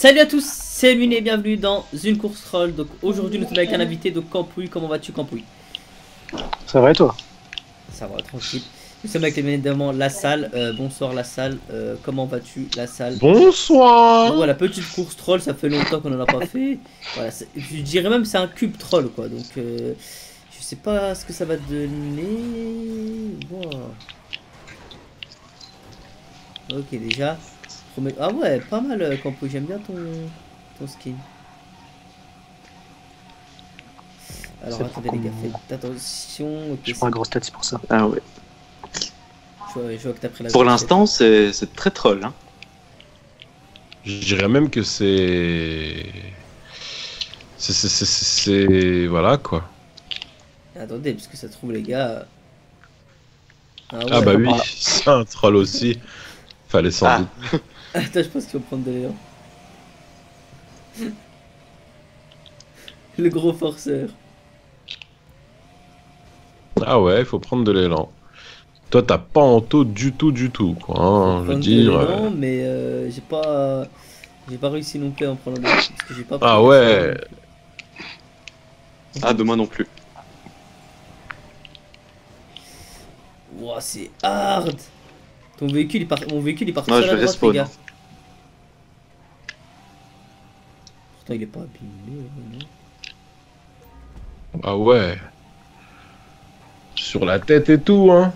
Salut à tous, c'est Lune et bienvenue dans une course troll. Donc aujourd'hui nous sommes avec un invité, donc Campouille. Comment vas-tu Campouille? Ça va et toi? Ça va, tranquille. Nous sommes avec évidemment la salle. Bonsoir la salle. Comment vas-tu la salle? Donc Bonsoir. voilà, petite course troll, ça fait longtemps qu'on n'en a pas fait. Voilà, je dirais même c'est un cube troll quoi. Donc je sais pas ce que ça va donner. Wow. Ok déjà. Ah ouais, pas mal Campouille, j'aime bien ton skin. Alors C'est attendez les gars, faites attention. Ok, Je prends un gros stat, c'est pour ça. Ah ouais. je vois que t'as pris la Pour grosse l'instant, c'est très troll. Hein. Je dirais même que c'est. C'est. Voilà quoi. tête. Attendez, parce que ça se trouve les gars. Ah Ah ouais. bah oui, Voilà. c'est un troll aussi. Fallait sans Ah. doute. Attends, je pense qu'il va prendre de l'élan. Le gros forceur. Ah ouais, il faut prendre de l'élan. Toi, t'as pas en taux du tout, quoi. Hein, je veux Prendre de dire. l'élan, mais j'ai pas réussi non plus à en prendre un autre, parce que j'ai pas pris Ah le ouais. Ah, de moi non plus. Ouah, c'est hard. Mon véhicule il part Moi, seul je à vais droite, les respawn. gars. Pourtant il est pas abîmé. Non. Ah ouais. Sur la tête et tout, hein.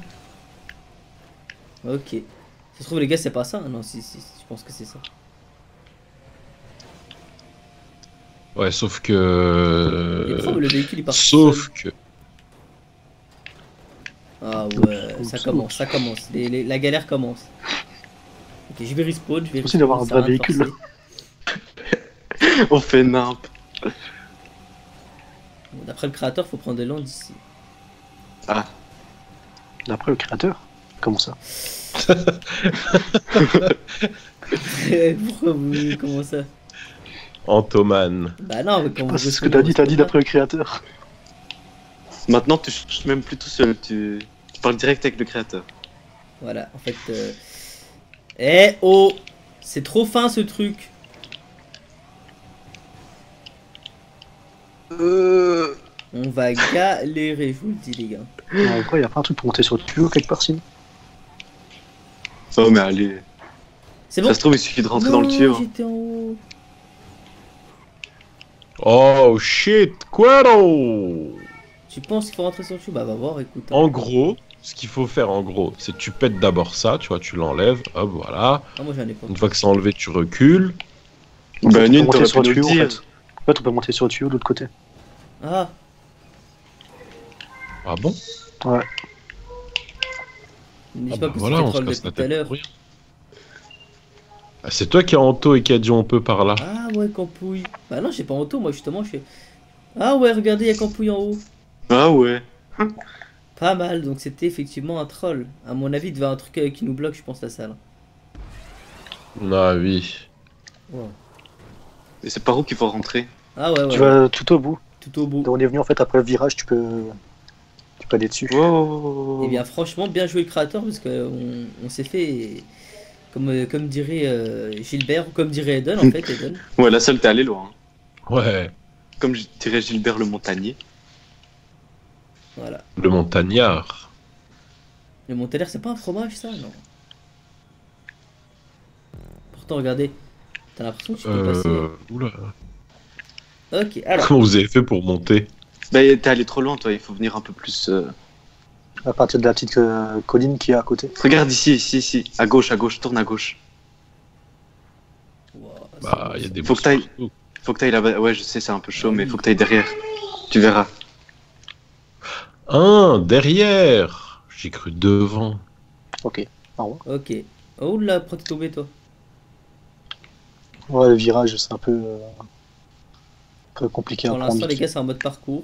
Ok. Ça se trouve les gars c'est pas ça. Non, si, je pense que c'est ça. Ouais, sauf Il est que. propre, le véhicule il part Sauf seul. que. Ah ouais, ça commence. La galère commence. Ok, je vais respawn, je vais Aussi d'avoir un respawn, ça vrai va véhicule. forcer. On fait nimp. Bon, d'après le créateur, faut prendre de l'an d'ici. Ah, D'après le créateur. Comment ça? Pourquoi vous... Comment ça? Antoman. Bah non, mais quand vous Ah, c'est ce que respawnez, t'as dit respawn d'après le créateur. maintenant, tu cherches même plus tout seul. Tu parles direct avec le créateur. pas. Voilà, en fait... Eh oh! C'est trop fin ce truc! On va galérer, je vous le dis les gars. En vrai, y a pas un truc pour monter sur le tuyau quelque part sinon? Oh, mais allez. C'est bon? Ça se trouve, il suffit de rentrer Non, dans le tuyau. Hein. j'étais en haut. Oh shit, Quero! Tu penses qu'il faut rentrer sur le tube? Bah va voir, écoute. Hein. En gros, ce qu'il faut faire en gros, c'est que tu pètes d'abord ça, tu vois, tu l'enlèves, hop, voilà. Ah moi j'en ai pas. Une fois que c'est enlevé, tu recules. En fait, Bah, on peut Nune, monter t'aurais sur pu le nous le tuyau en dire. fait. En fait, on peut monter sur le tuyau de l'autre côté. Ah! Ah bon? Ouais. Mais je Ah sais pas bah que voilà, c'était on se troll casse depuis la tout à tête l'heure. pour rien. Ah, c'est toi qui as Anto et qui a dit on peut par là. Ah ouais, Campouille. Bah non, j'ai pas en auto, moi justement, je fais. Ah ouais, regardez, il y a Campouille en haut. Ah ouais. Pas mal, donc c'était effectivement un troll. À mon avis, il devait y avoir un truc qui nous bloque, je pense, la salle. Ah oui. Wow. Et c'est par où qu'il faut rentrer? Ah ouais, ouais, Tu ouais. vas tout au bout. Tout au bout. Là, on est venu en fait après le virage, tu peux aller dessus. Wow. Et bien, franchement, bien joué le créateur, parce qu'on on s'est fait. Comme dirait Gilbert, ou comme dirait Eden, en fait, Eden. Ouais, la seule, t'es allé loin. Hein. Ouais, Comme dirait Gilbert le Montagnier. Voilà. le montagnard. Le Montelaire, c'est pas un fromage, ça? Non. Pourtant, regardez. T'as l'impression que tu peux passer. Oula. Ok, alors. Comment vous avez fait pour monter? Bah, t'es allé trop loin, toi. Il faut venir un peu plus. À partir de la petite colline qui est à côté. Regarde ici. À gauche, tourne à gauche. Wow, Bah, il y a des Faut que boss t'ailles. partout. Faut que t'ailles là-bas. Ouais, je sais, c'est un peu chaud, mais faut que t'ailles derrière. Tu verras. Un derrière. J'ai cru devant. Ok. Ah ouais. Ok. Oh là, pourquoi t'es tombé, toi? Ouais, le virage, c'est un peu compliqué à Pour prendre. l'instant, les gars, c'est en mode parcours.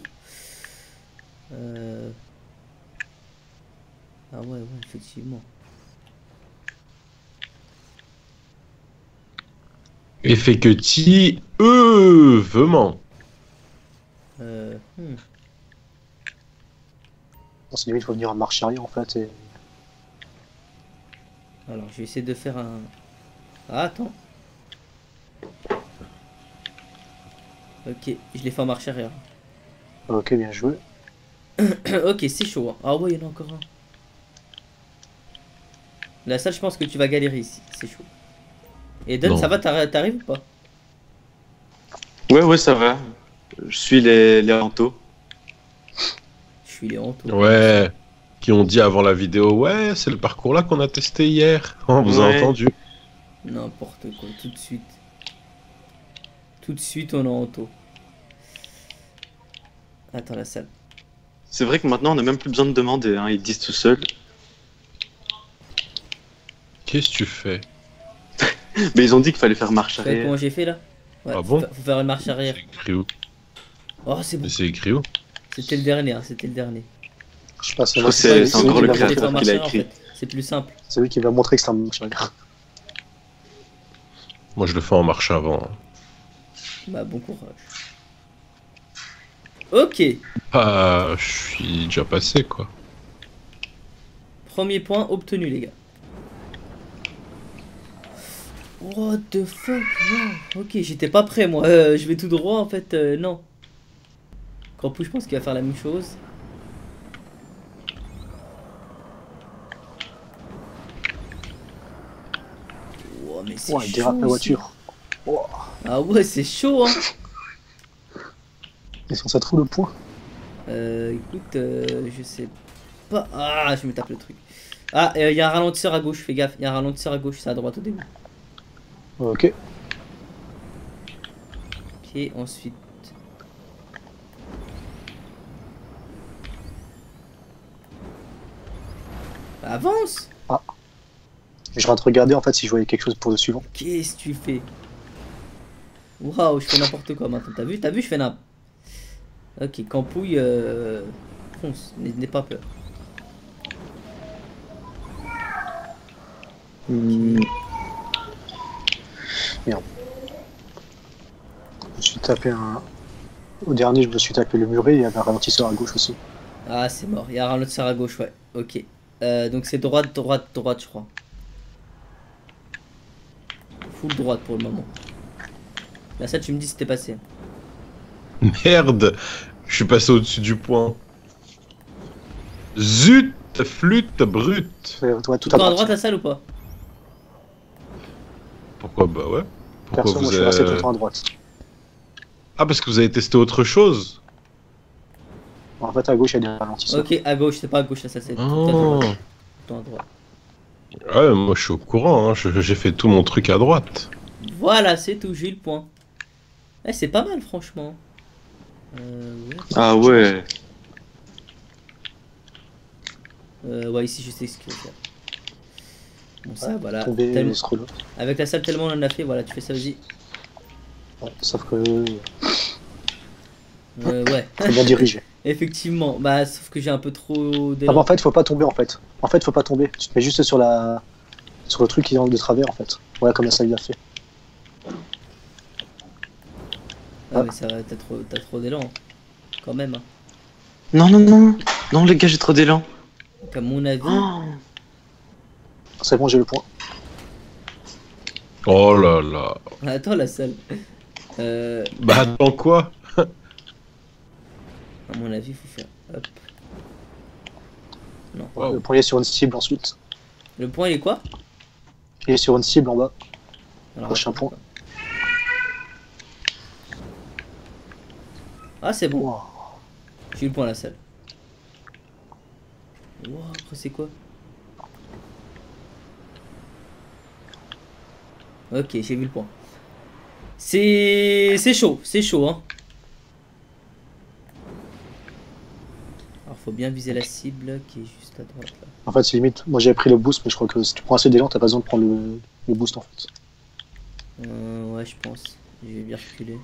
Ah ouais, effectivement. Effectivement. Hmm. C'est limite, il faut venir en marche arrière en fait. Et... Alors, je vais essayer de faire un... Ah, attends. Ok, je l'ai fait en marche arrière. Ok, bien joué. Ok, c'est chaud. Hein. Ah ouais, il y en a encore un. La salle, je pense que tu vas galérer ici. C'est chaud. Et Don, Non. ça va, t'arrives ou pas? Ouais, ouais, ça va. Je suis les rantos. Je suis Léon. Ouais. Qui ont dit avant la vidéo, ouais, c'est le parcours là qu'on a testé hier. On vous a Ouais. entendu. N'importe quoi, tout de suite. Tout de suite, on est en taux. Attends, la salle. C'est vrai que maintenant, on n'a même plus besoin de demander, hein, ils disent tout seuls. Qu'est-ce que tu fais? Mais ils ont dit qu'il fallait faire marche Tu vois comment arrière. j'ai fait là? Ouais, Ah bon? faut faire une marche arrière. C'est écrit où? Oh, c'est bon. Mais c'est écrit où? C'était le dernier, hein, c'était le dernier. Je sais pas, Je crois que c'est encore le créateur qui l'a écrit. C'est plus simple. C'est lui qui va montrer que c'est un marche arrière. Moi, je le fais en marche avant. Bah, bon courage. Ok. Ah, je suis déjà passé, quoi. Premier point obtenu, les gars. What the fuck, non. Ok, j'étais pas prêt, moi. Je vais tout droit, en fait, non. Campou, je pense qu'il va faire la même chose. Oh, mais c'est Ouais, il chaud dérape la ici. voiture. Oh, Ah ouais, c'est chaud, hein. ils sont ça trouve le point. Écoute, je sais pas. Ah, je me tape le truc. Ah, il y a un ralentisseur à gauche, fais gaffe. Il y a un ralentisseur à gauche, c'est à droite au début. Ok. Ok, ensuite. Avance! Et je rentre regarder en fait si je voyais quelque chose pour le suivant. Qu'est-ce que tu fais? Waouh, je fais n'importe quoi maintenant. T'as vu, je fais n'importe. Ok, Campouille, fonce, n'aie pas peur. Merde. Je me suis tapé un. Au dernier, je me suis tapé le muret et il y avait un ralentisseur à gauche aussi. Ah, c'est mort. Il y a un ralentisseur à gauche, ouais. Ok. Donc c'est droite, droite, droite, je crois. Full droite pour le moment. Là, ça, tu me dis si t'es passé. Merde! Je suis passé au-dessus du point. Zut! Flûte brute! Ouais, tout Tout à à droite. droite la salle ou pas? Pourquoi? Bah ouais. Pourquoi Perso, moi vous je suis resté tout avez... le temps à droite. Ah, parce que vous avez testé autre chose? En fait, à gauche, il y a des ralentisseurs. Ok, à gauche, c'est pas à gauche la salle, c'est tout à Oh. droite. Tout à droite. Ouais, moi je suis au courant, hein. J'ai fait tout mon truc à droite. Voilà, c'est tout, j'ai eu le point. Eh, c'est pas mal, franchement. Ouais. Ah ouais. Ouais, ici, je sais ce qu'il faut faire. Bon, ça, Ouais, voilà. Tomber Tellement- les scrolls. Avec la salle, tellement on en a fait, voilà, tu fais ça, vas-y. Ouais, sauf que Ouais. faut bien diriger. Effectivement, bah, sauf que j'ai un peu trop Ah, d'élan. bah, en fait, faut pas tomber en fait. En fait, faut pas tomber. Tu te mets juste sur la sur le truc qui est de travers en fait. Voilà comme ça il l'a fait. Ah, mais ça va, t'as trop d'élan. Quand même. Hein. Non, non, non. Non, les gars, j'ai trop d'élan. Donc, à mon avis. Oh. C'est bon, j'ai le point. Oh là là. Attends, la salle. Bah attends quoi? À mon avis, il faut faire. Hop. Non. Wow. Le point il est sur une cible ensuite. Le point, il est quoi? Il est sur une cible en bas. Alors, Prochain attends, point. Ah, c'est bon. Wow. J'ai eu le point à la salle. Wow, après, c'est quoi? Ok, j'ai vu le point. C'est chaud, hein. Alors, faut bien viser la cible qui est juste à droite là. En fait, c'est limite. Moi j'avais pris le boost, mais je crois que si tu prends assez d'élan, t'as pas besoin de prendre le boost en fait. Ouais, je pense. Je vais bien reculer.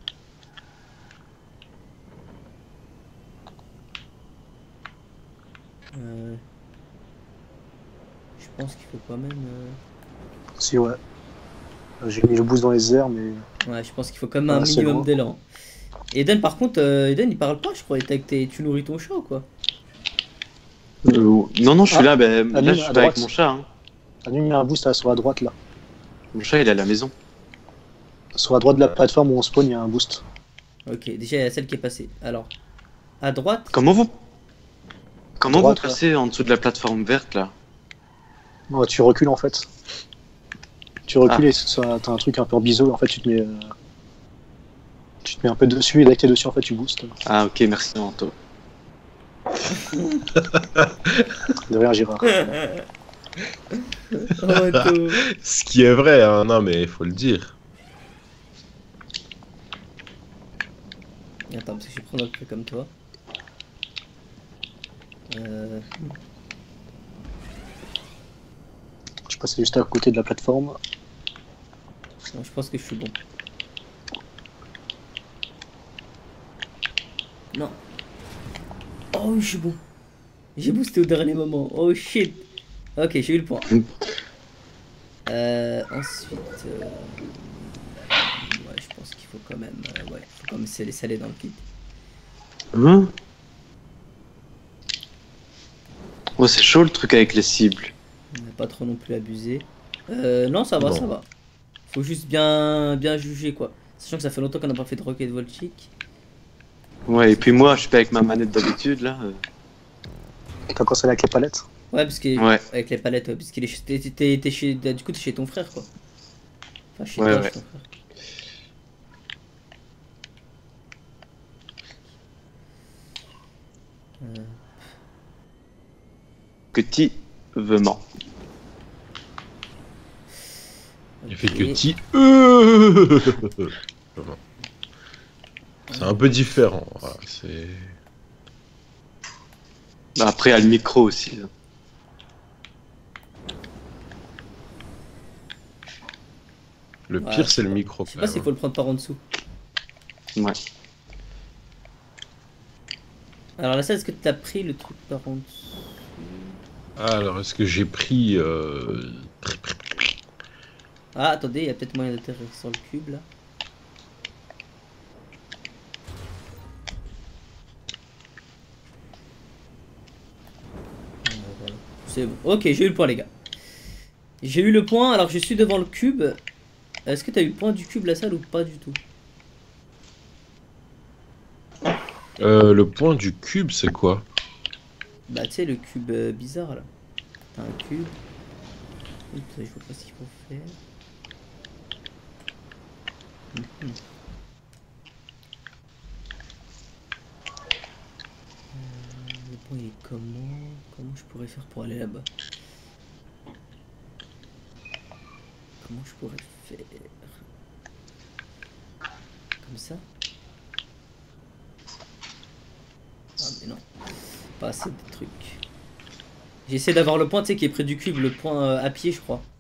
Je pense qu'il faut quand même. Si, ouais. J'ai mis le boost dans les airs, mais. Ouais, je pense qu'il faut quand même Ouais, un c'est minimum loin. d'élan. Eden, par contre, Eden il parle pas, je crois. Il était avec tu nourris ton chat ou quoi? Non, non, je suis Ah, là. Ben, à là, lui, je à suis pas avec droite. mon chat. Hein. T'as mis un boost là, sur la droite là. Mon chat, il est à la maison. Sur la droite de la plateforme où on spawn, il y a un boost. Ok, déjà il y a celle qui est passée. Alors, à droite. Comment Droite, vous passez en dessous de la plateforme verte là? Ouais, tu recules en fait. Tu recules et t'as un truc un peu en biseau. En fait, tu te mets un peu dessus et dès que t'es dessus, en fait, tu boostes. Ah ok, merci Anto. De rien, Gérard. Oh, tout. Ce qui est vrai, hein. Non, mais il faut le dire. Attends, parce que je vais prendre un peu comme toi. Euh... Je passais juste à côté de la plateforme. Non, je pense que je suis bon. Non. Oh, je suis bon. J'ai boosté au dernier moment. Oh shit. Ok, j'ai eu le point. Ensuite, ouais, je pense qu'il faut quand même, ouais, faut quand même se laisser aller dans le kit. Hein? Ouais, c'est chaud le truc avec les cibles. On n'a pas trop non plus abusé. Non, ça va, Non. ça va. Faut juste bien juger quoi. Sachant que ça fait longtemps qu'on n'a pas fait de Rocket Volchik. Ouais, et puis moi, je suis pas avec ma manette d'habitude là. T'as commencé avec les palettes. Ouais, parce que Ouais. avec les palettes, ouais, parce qu'il est t'es chez, du coup t'es chez ton frère quoi. Enfin chez Ouais, toi, ouais. chez ton frère. Petit vement. Il fait Ok. que ti. C'est un peu différent. Voilà, c'est. Bah, après, il y a le micro aussi. Le Ouais, pire, c'est le micro. Je sais Quand pas même, s'il hein. faut le prendre par en dessous. Ouais. Alors là, ça, est-ce que t'as pris le truc par en dessous? Alors, est-ce que j'ai pris. Ah, attendez, il y a peut-être moyen d'atterrir sur le cube là. Voilà. C'est bon. Ok, j'ai eu le point, les gars. J'ai eu le point, alors je suis devant le cube. Est-ce que t'as eu le point du cube, la salle, ou pas du tout? Le point du cube, c'est quoi? Bah, tu sais, le cube bizarre là. T'as un cube. Oups, je vois pas ce qu'il faut faire. Mhm. Le point, il est comment? Comment je pourrais faire pour aller là-bas? Comment je pourrais faire? Comme ça? Ah mais non, pas assez de trucs. J'essaie d'avoir le point, tu sais, qui est près du cube, le point à pied, je crois.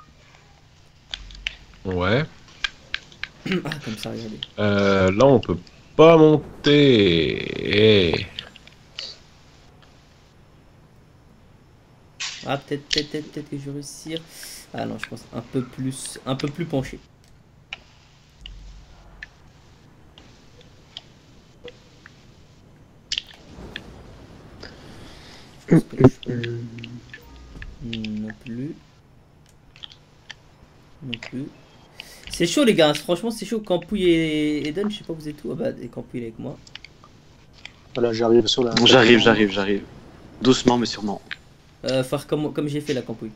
Ouais. Ah, comme ça, regardez. Là, on peut pas monter. Eh. Ah, peut-être que je vais réussir. Ah non, je pense un peu plus penché. Je pense que là, je peux... Non plus. Non plus. C'est chaud, les gars. Franchement, c'est chaud. Campouille et Eden, je sais pas, vous êtes où? Ah bah, et Campouille il est avec moi. Voilà, j'arrive sur la. Bon, j'arrive. Doucement, mais sûrement. Faire comme j'ai fait la Campouille.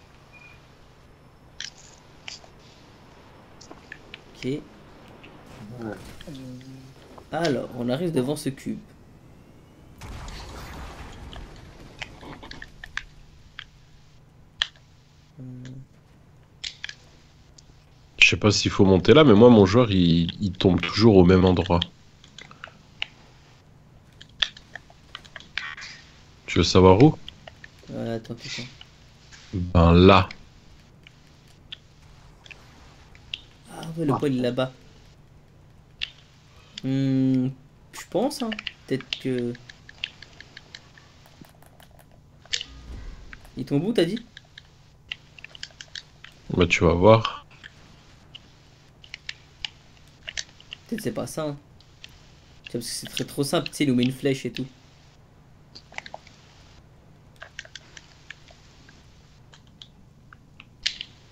Ok. Alors, on arrive devant ce cube. Je sais pas s'il faut monter là, mais moi, mon joueur, il tombe toujours au même endroit. Tu veux savoir où? Attends. Ben là. Ah ouais, le poil il est là-bas. Je pense, hein. Peut-être que... Il tombe où, t'as dit? Bah, tu vas voir. Peut-être c'est pas ça, hein. Tu vois, parce que c'est trop simple, tu sais, il nous met une flèche et tout.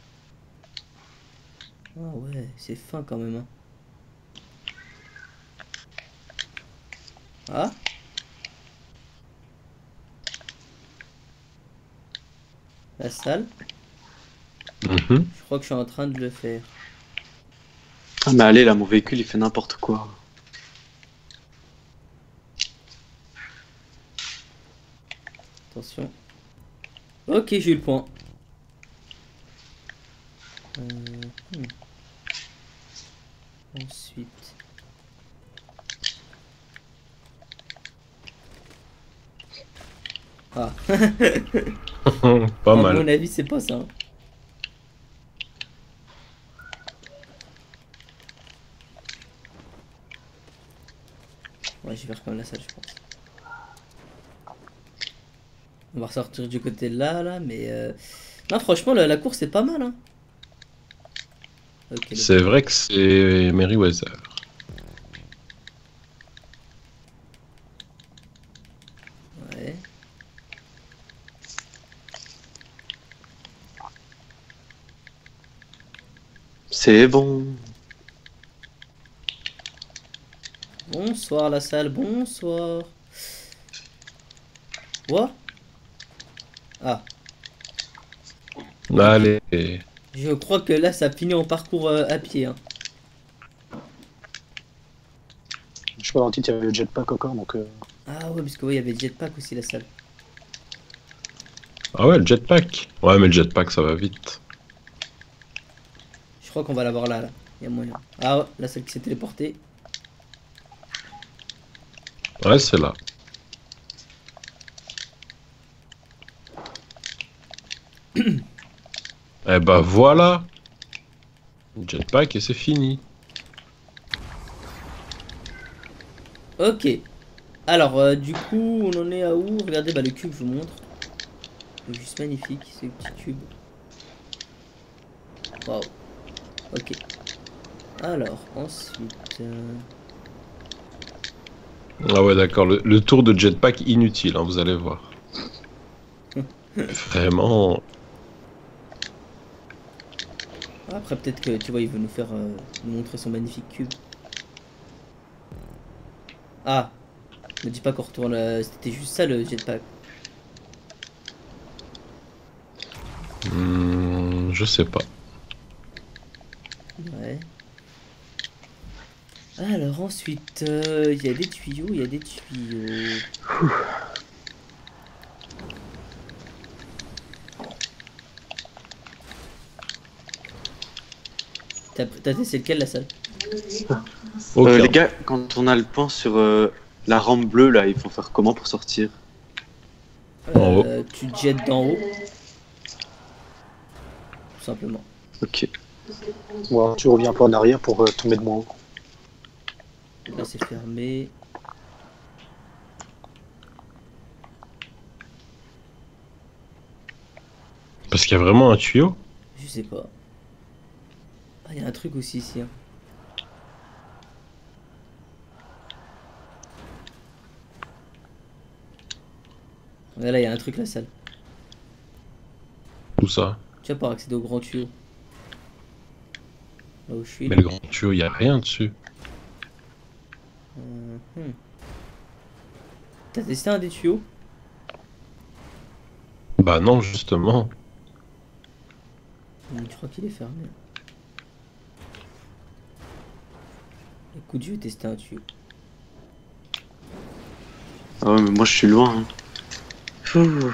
Ah ouais, c'est fin quand même, hein. Ah. La salle. Mhm. Je crois que je suis en train de le faire. Ah, mais allez, là, mon véhicule, il fait n'importe quoi. Attention. Ok, j'ai eu le point. Hmm. Ensuite. Ah. Pas À mal. mon avis, c'est pas ça. Hein. Ouais, je vais faire comme la salle, je pense. On va ressortir du côté là, mais... Non, franchement, la course, c'est pas mal, hein. Ok, C'est vrai que c'est Merryweather. ouais. C'est bon. Bonsoir, la salle, bonsoir. Quoi? Ah, Allez. je crois que là, ça finit en parcours à pied, hein. Je crois dans le titre, il y avait le jetpack encore, donc Ah ouais, parce que ouais, il y avait le jetpack aussi, la salle. Ah ouais, le jetpack. Ouais, mais le jetpack, ça va vite. Je crois qu'on va l'avoir là, là. Il y a moyen. Ah ouais, la salle qui s'est téléportée. Ouais, c'est là. Eh bah voilà. Jetpack et c'est fini. Ok. Alors, du coup, on en est à où? Regardez, bah, le cube, je vous montre. C'est juste magnifique, ce petit cube. Waouh. Ok. Alors, ensuite... Ah ouais, d'accord. Le tour de jetpack inutile, hein, vous allez voir. Vraiment. Après, peut-être que, tu vois, il veut nous faire... nous montrer son magnifique cube. Ah. Ne dis pas qu'on retourne... C'était juste ça, le jetpack. Je sais pas. Ouais. Alors ensuite, il y a des tuyaux, il y a des tuyaux. T'as testé lequel la salle? Ok. Les gars, quand on a le point sur la rampe bleue, là, il faut faire comment pour sortir? En haut. Tu te jettes d'en haut. Tout simplement. Ok. ouais, tu reviens un peu en arrière pour tomber de moins haut. Là c'est fermé. Parce qu'il y a vraiment un tuyau. Je sais pas. Ah, il y a un truc aussi ici. Hein. Ouais, là il y a un truc la salle. Tout ça. Tu vas pas accéder au grand tuyau. Là où je suis. Mais Là. le grand tuyau, il y a rien dessus. Mhm. T'as testé un des tuyaux? Bah non, justement. Je crois qu'il est fermé. Écoute, je vais tester un tuyau. Ah ouais, mais moi, je suis loin. Hein. Ouh.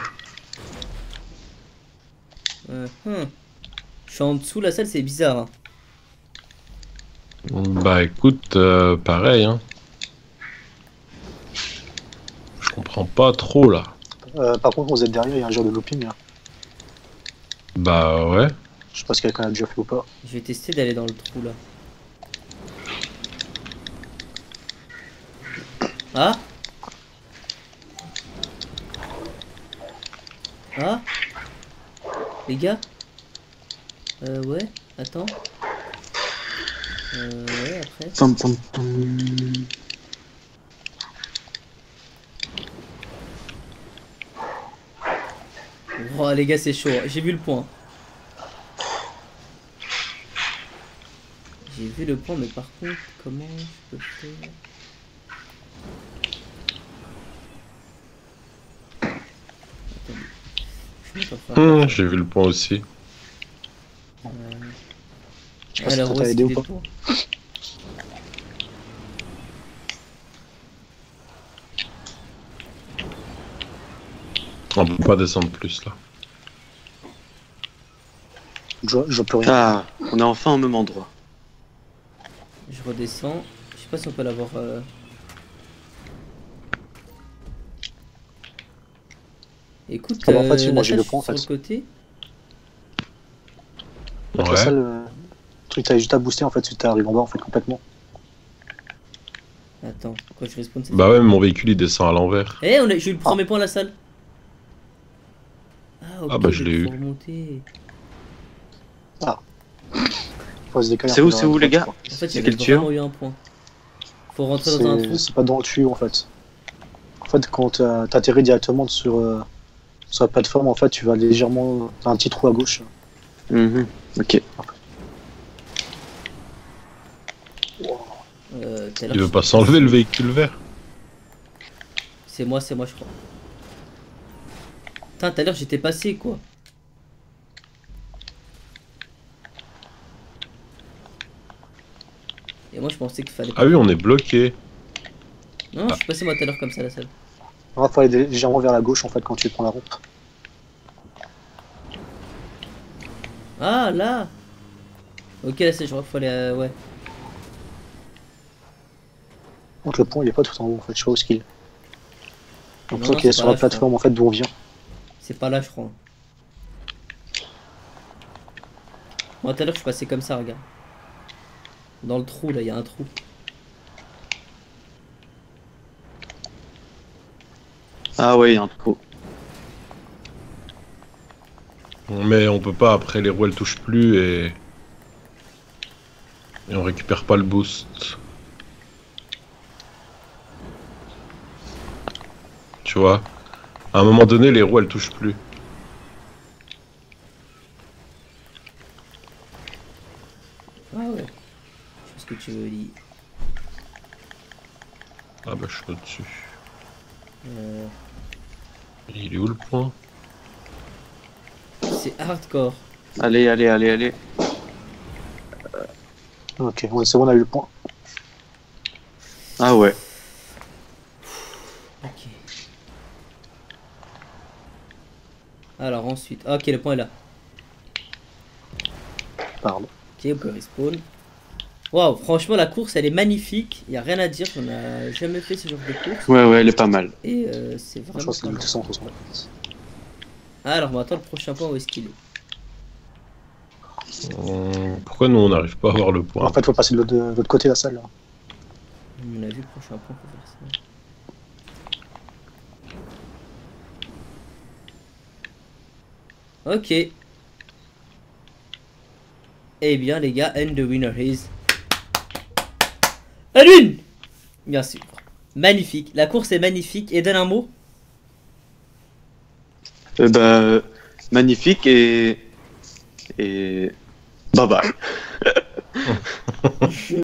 Mhm. Je suis en dessous, la salle c'est bizarre. Hein. Bah écoute, pareil, hein. Je comprends pas trop là. Par contre, vous êtes derrière, il y a un genre de looping. Hein. Bah ouais. Je sais pas si quelqu'un a déjà fait ou pas. Je vais tester d'aller dans le trou là. Ah? Ah? Les gars? Ouais, attends. Ouais, après. Pam, pam, pam. Oh, les gars, c'est chaud. J'ai vu le point. J'ai vu le point, mais par contre, comment je peux faire? J'ai vu le point aussi. Je sais pas si Alors, toi où t'as est-ce aidé qu'il ou est pas. pour On peut pas descendre plus là. Je vois plus rien. Ah, on est enfin au même endroit. Je redescends. Je sais pas si on peut l'avoir. Écoute, Ah bah, en fait, si, moi, la j'ai le salle point, en sur le fait. côté. Donc, la Ouais. salle, le truc, t'as juste à booster en fait si t'arrives en bas en fait complètement. Attends, quand je respawn, ça Bah fait ouais, quoi? mais mon véhicule il descend à l'envers. Eh, j'ai eu le premier point à la salle. Ah, ok, Ah bah, je donc l'ai faut eu. remonter. Faut se décaler un C'est peu où, vers c'est la où, les droite, gars? quoi. En fait, C'est j'avais quel tuyau? vraiment eu un point. Faut rentrer dans un trou. C'est pas dans le tuyau en fait. En fait, quand t'atterris directement sur la plateforme, en fait, tu vas légèrement. T'as un petit trou à gauche. Mhm. Ok. Tout à l'heure, Il veut je pas t'ai s'enlever le passé. véhicule vert. C'est moi, je crois. Putain, tout à l'heure, j'étais passé, quoi. Et moi, je pensais qu'il fallait pas. Ah oui, on est bloqué. Non, je suis passé moi tout à l'heure comme ça à la salle. Il faut aller légèrement vers la gauche en fait quand tu prends la rampe. Ah, là. Ok, là, c'est, je crois qu'il faut aller. Ouais. Donc le pont il est pas tout en haut en fait, je sais pas où est-ce qu'il est. Donc Non, ça non, qui est c'est sur pas la là, je crois. plateforme en fait d'où on vient. C'est pas là, je crois. Moi, tout à l'heure, je suis passé comme ça, regarde. Dans le trou, là, il y a un trou. Ah ouais, il y a un trou. Mais on peut pas, après les roues elles touchent plus et on récupère pas le boost. Tu vois, à un moment donné les roues elles touchent plus. Ah ouais. Je sais ce que tu veux dire. Ah bah je suis au-dessus. Euh, Il est où le point? c'est hardcore. Allez, allez, allez, allez. Ok, ouais, c'est bon, on a eu le point. Ah ouais. Ok. Alors ensuite. Ah, ok, le point est là. Pardon. Ok, on peut respawn. Waouh, franchement, la course elle est magnifique. Y a rien à dire, on a jamais fait ce genre de course. Ouais, ouais, elle est pas mal. Et c'est Je vraiment. pense que c'est pas du mal. 200. Ah, alors, on attend le prochain point, où est-ce qu'il est? Pourquoi nous on n'arrive pas à avoir le point? En fait, faut passer de l'autre côté de la salle là. On a vu le prochain point pour faire ça. Ok. Eh bien, les gars, and the winner is. La lune! Bien sûr. Magnifique. La course est magnifique. Et donne un mot. Bah, magnifique et. Bye bye.